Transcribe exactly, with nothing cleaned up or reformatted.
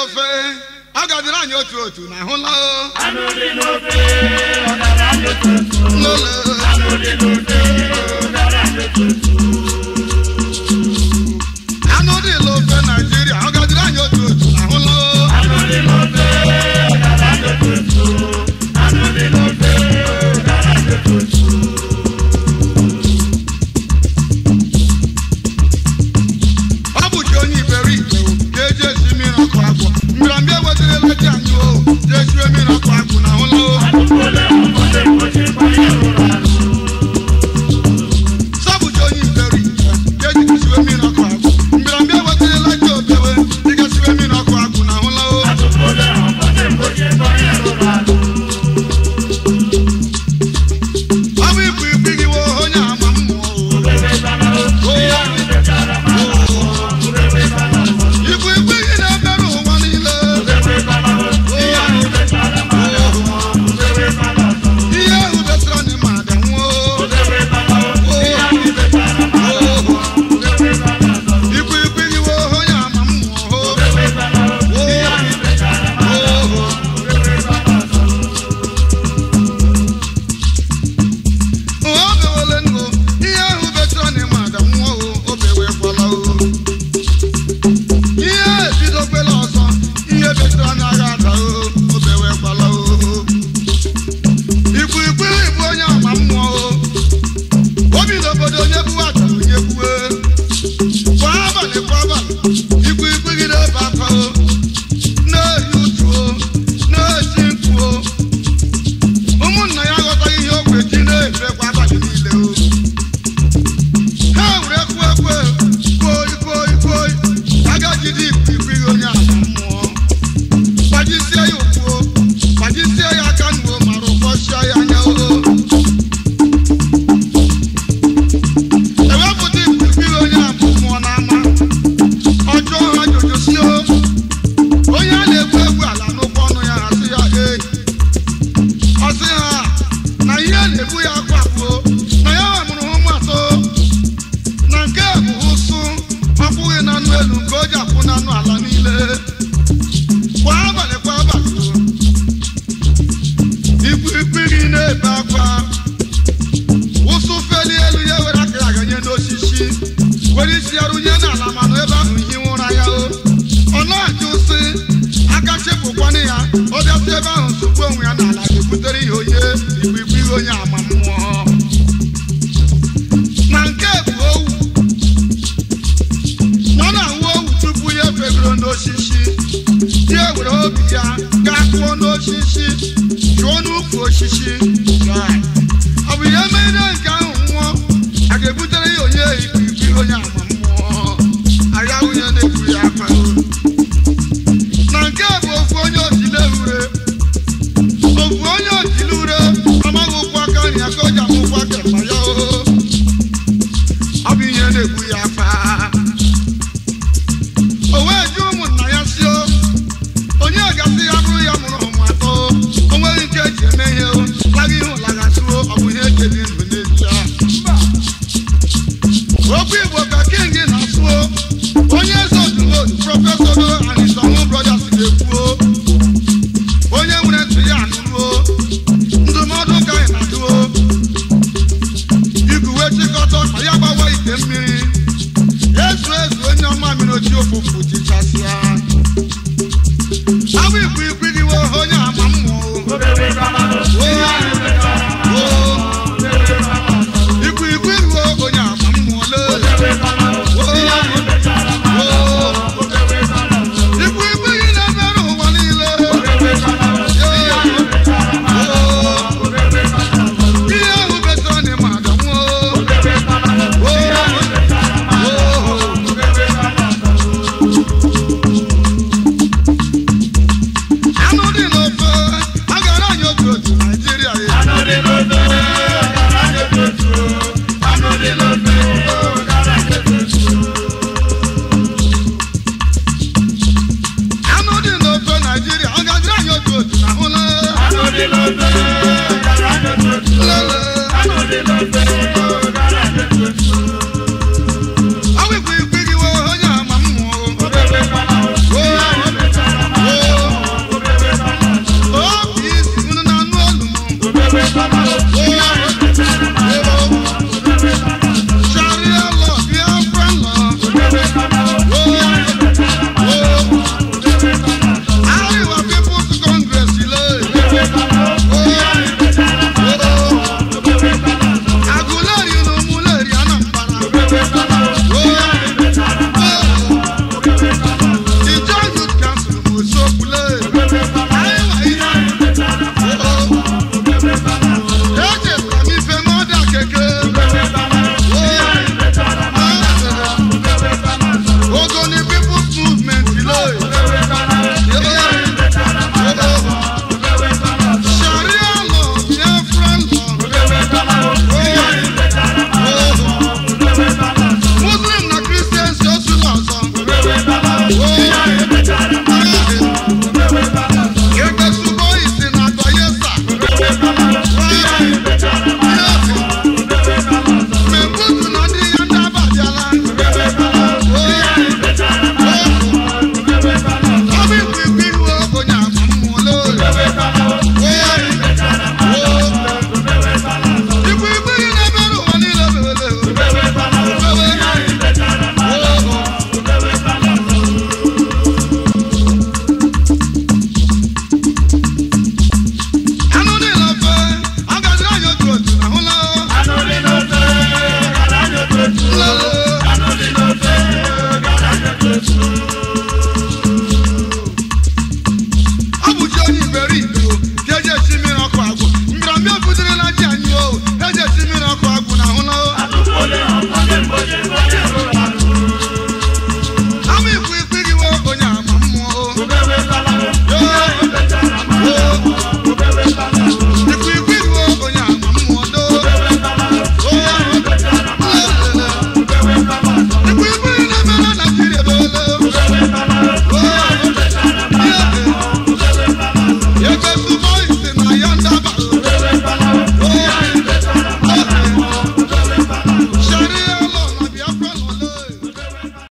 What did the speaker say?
lofe agadira anyị otu otu na hụla anụ dị lofe ọdara anyị otu otu lolo anụ dị lofe ọdara anyị otu otu anụ dị lofe Nigeria agadira anyị otu otu na hụla anụ dị lofe ọdara anyị otu otu anụ dị lofe ọdara anyị otu otu ọ bụ chi onye iberi ikpe ka eji esi mmiri ọkụ agwọ mbịambịa wetara eleji anyị o ji esiwe mmiri ọkụ agwụ na hụla atụpụle ụfọdụ mgbochi gbanye rụrụ arụ sabụchi onye iberi ikpe ka eji esiwe mmiri ọkụ agwụ mbịambịa wetara eleji obewe dịka esiwe mmiri ọkụ agwụ na hụla atụpụle ụfọdụ mgbochi gbanye rụrụ arụ ọ bụ ikwu ikpighi wo onye ama mmụọ Obewe bana o ihe ahụ mechara ma Obewe bana o ikwu ikpighi na-emerụ ụwa niile Obewe bana o ihe ahụ mechara ma Obewe bana o ihe ahụ betara na ma ada nwụọ Obewe bana o ihe ahụ mechara ma Obewe bana o ikwu ikpighi wo onye ama mmụọ Obewe bana o ihe ahụ mechara ma Obewe bana o o bewele ngo ihe ahụ betara na ma ada nwụọ o bewekwala o ihe ebidokwela ọzọ ihe betara na agha ada o o bewekwala o ikwu ikpighi bụ onye ama mmụọ o obi n'obodo onye buwe aka onye buwe kwa abalị kwa abalị ikwu ikpighi na-ebe akwa o na-eri uju o na-eti mkpu o ụmụnna ya aghọtaghị ihe o kwe ji na-efe kwa abalị niile o ha were kwe ekwe koi koi koi agajide ikwu ikpighi onye ama mmụọ gbajisie ya ụkwụ o gbajisie ya aka nụ o mara ụkọchịa ya anya o ewepụta ikwu ikpighi onye ama mmụọ n'ama ọjọọ ha jojosi o onye a na-egwu egwu ala n'ụkwụ ọnụ ya asị ya ee ọsị ha na ihe na-ebu ya akwapụ na ya nwamụrụ ụmụ atọ na nke bụ ụsụ ọkwụghị na anụ elu nke o ji akwụ na anụ ala niile kwa abalị kwa abalị ikwu ikpighi na-ebe akwa ụsụ feli elu ya were aka ya ganye n'osisi were isi ya runye n'ala manụ ebe ahụ ihe ụra ya o ọ na-ajụ sị aka chepụkwanụ ya ọ bịasị ebe ahụ nsogbu onwe ya n'ala ga-ebutere ihe onye ikwu ikpighi onye ama mmụọ na nke bụ owu ọ na-awụ owu tupu ya efegoro n'osisi ya were obi ya gaa kụọ n'osisi jụọ n'ukwu osisi ọ bụ ihe mere nke ahụ nwụọ a ga-ebutere ya onye ikwu ikpighi onye ama